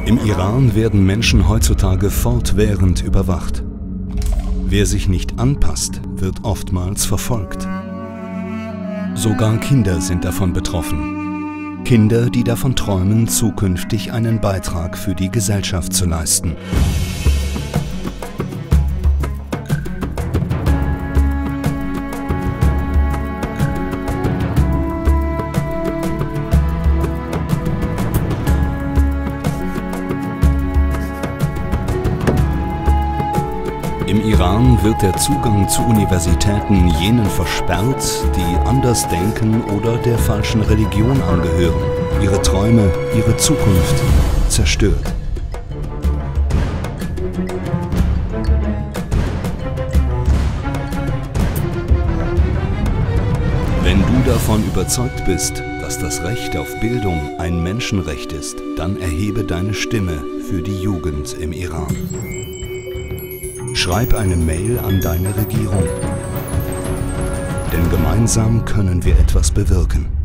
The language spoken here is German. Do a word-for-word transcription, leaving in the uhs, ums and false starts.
Im Iran werden Menschen heutzutage fortwährend überwacht. Wer sich nicht anpasst, wird oftmals verfolgt. Sogar Kinder sind davon betroffen. Kinder, die davon träumen, zukünftig einen Beitrag für die Gesellschaft zu leisten. Im Iran wird der Zugang zu Universitäten jenen versperrt, die anders denken oder der falschen Religion angehören, ihre Träume, ihre Zukunft zerstört. Wenn du davon überzeugt bist, dass das Recht auf Bildung ein Menschenrecht ist, dann erhebe deine Stimme für die Jugend im Iran. Schreib eine Mail an deine Regierung, denn gemeinsam können wir etwas bewirken.